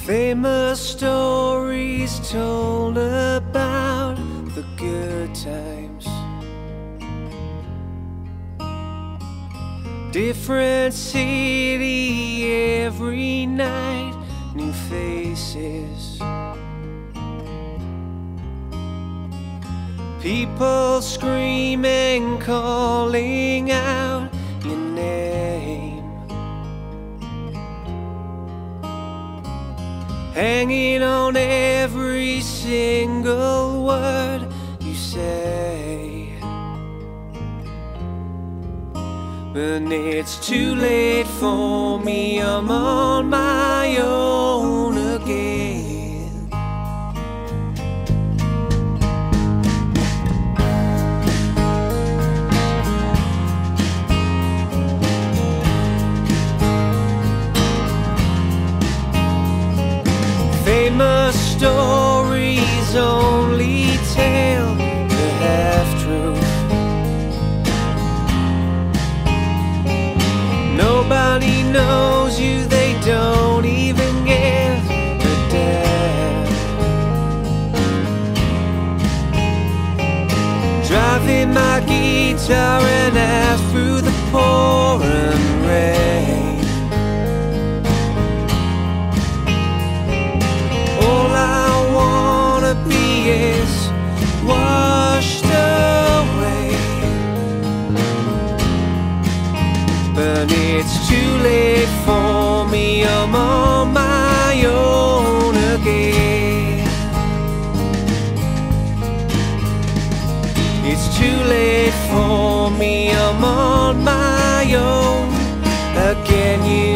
Famous stories told about the good times. Different city every night, new faces. People screaming, calling out your name. Hanging on every single word you say. But it's too late for me, I'm on my own again. Famous stories only tell the half-truth. Nobody knows you, they don't even give a damn. Driving my guitar and out through the pouring rain. Is washed away, but it's too late for me, I'm on my own again. It's too late for me, I'm on my own again.